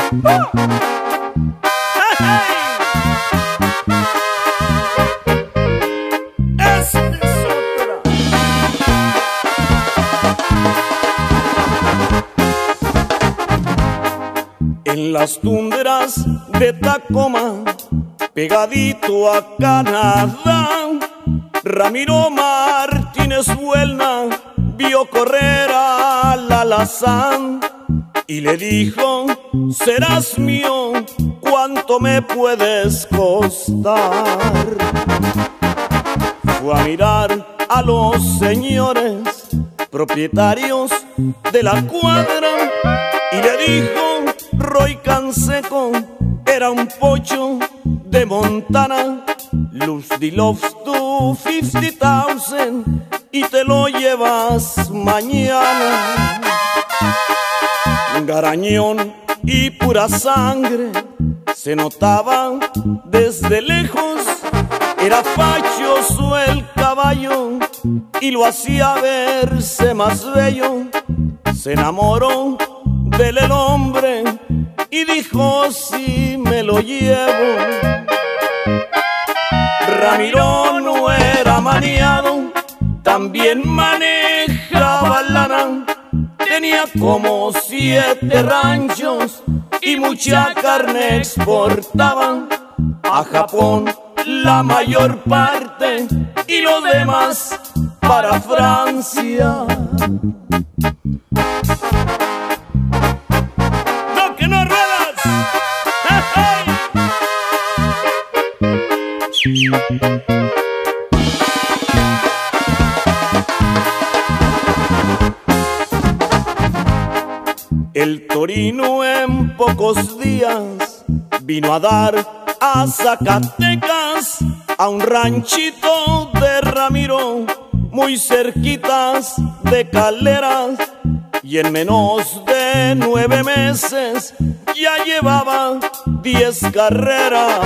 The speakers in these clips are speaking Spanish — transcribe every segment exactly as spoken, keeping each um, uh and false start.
Esta es otra. En las tundras de Tacoma, pegadito a Canadá, Ramiro Martínez Buelna vio correr al alazán y le dijo: serás mío, ¿cuánto me puedes costar? Fue a mirar a los señores propietarios de la cuadra y le dijo: Roy Canseco era un pocho de Montana, Lucy loves to fifty thousand y te lo llevas mañana. Garañón y pura sangre se notaba desde lejos, era fachoso el caballo y lo hacía verse más bello. Se enamoró de él el hombre y dijo: si me lo llevo. Ramiro no era maniado, también manejaba lana, tenía como siete ranchos y mucha carne exportaban a Japón la mayor parte y lo demás para Francia. ¡No, que no ruedas! ¡Hey, hey! El Torino en pocos días vino a dar a Zacatecas, a un ranchito de Ramiro, muy cerquitas de Caleras, y en menos de nueve meses ya llevaba diez carreras.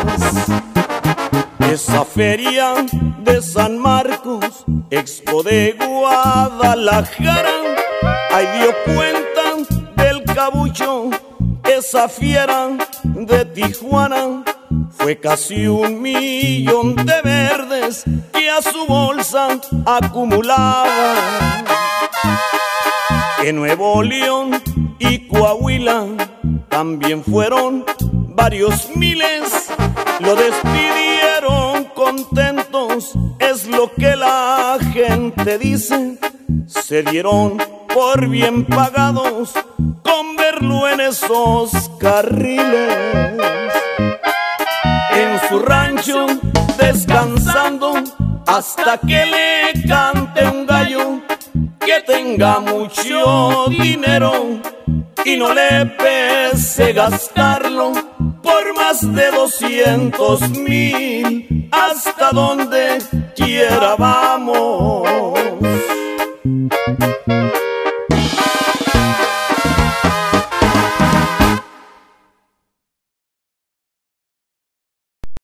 Esa feria de San Marcos, Expo de Guadalajara, ahí dio cuenta del cabucho, esa fiera de Tijuana. Fue casi un millón de verdes que a su bolsa acumulaba. En Nuevo León y Coahuila también fueron varios miles, lo despidieron contentos, es lo que la gente dice. Se dieron por bien pagados con verlo en esos carriles. En su rancho descansando hasta que le cante un gallo, que tenga mucho dinero y no le pese gastarlo, por más de doscientos mil, hasta donde quiera vamos.